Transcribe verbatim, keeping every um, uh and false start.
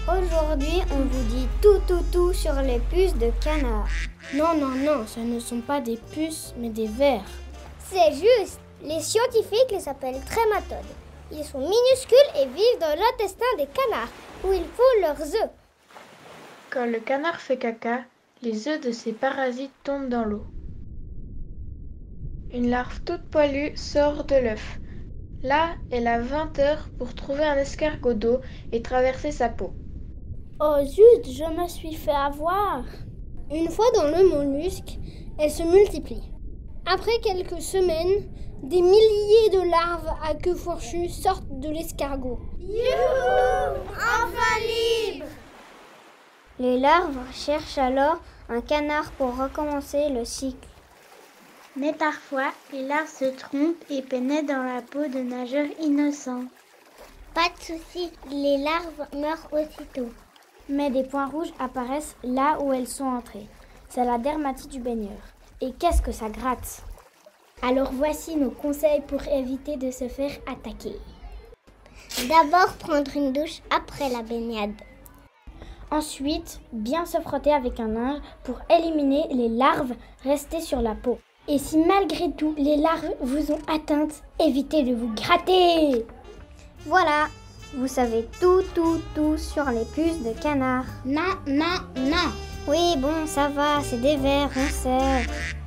Aujourd'hui, on vous dit tout tout tout sur les puces de canard. Non, non, non, ce ne sont pas des puces, mais des vers. C'est juste. Les scientifiques les appellent trématodes. Ils sont minuscules et vivent dans l'intestin des canards, où ils font leurs œufs. Quand le canard fait caca, les œufs de ses parasites tombent dans l'eau. Une larve toute poilue sort de l'œuf. Là, elle a vingt heures pour trouver un escargot d'eau et traverser sa peau. Oh zut, je me suis fait avoir. Une fois dans le mollusque, elle se multiplie. Après quelques semaines, des milliers de larves à queue fourchue sortent de l'escargot. Youhou! Enfin libre! Les larves cherchent alors un canard pour recommencer le cycle. Mais parfois, les larves se trompent et pénètrent dans la peau de nageurs innocents. Pas de souci, les larves meurent aussitôt. Mais des points rouges apparaissent là où elles sont entrées. C'est la dermatite du baigneur. Et qu'est-ce que ça gratte? Alors voici nos conseils pour éviter de se faire attaquer. D'abord prendre une douche après la baignade. Ensuite, bien se frotter avec un linge pour éliminer les larves restées sur la peau. Et si malgré tout les larves vous ont atteinte, évitez de vous gratter. Voilà, vous savez tout tout tout sur les puces de canard. Non, non, non. Oui, bon, ça va, c'est des vers, on sait.